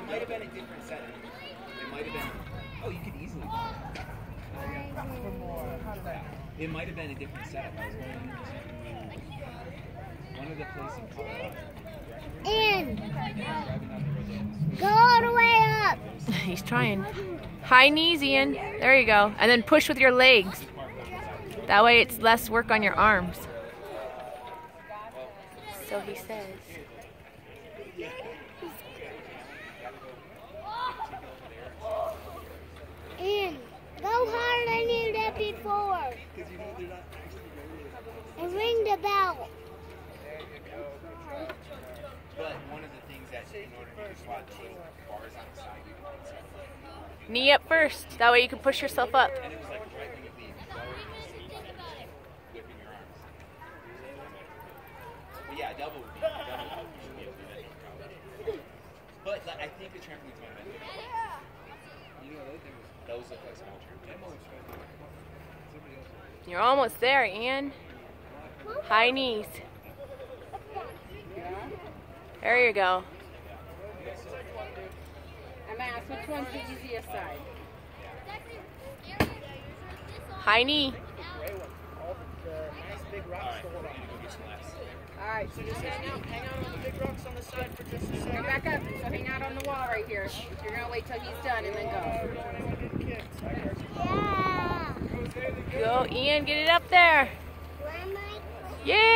might have been a different setup. It might have been. Oh, you could easily. It might have been a different setup. I was going one of the places in Colorado. In. Go all the way up. He's trying. High knees, Ian. There you go. And then push with your legs. That way it's less work on your arms. So he says. In. Go harder than you did before. And ring the bell. But one of the things that in order to do squat, bars on the side, you can Knee up first. That way you can push yourself up. and it was like right when you leave, whipping your arms. But yeah, double would be double. You should be able to do that, no problem. But like, I think the trampolines might have been different. You know, those look like small trampolines. You're almost there, Ian. High knees. There you go. I'm asked which one's the easiest side. High knee. Alright, so just hang out on the big rocks on the side for just a second. Come back up, so hang out on the wall right here. You're gonna wait till he's done and then go. Yeah. Go, Ian, get it up there. Where am I? Yeah.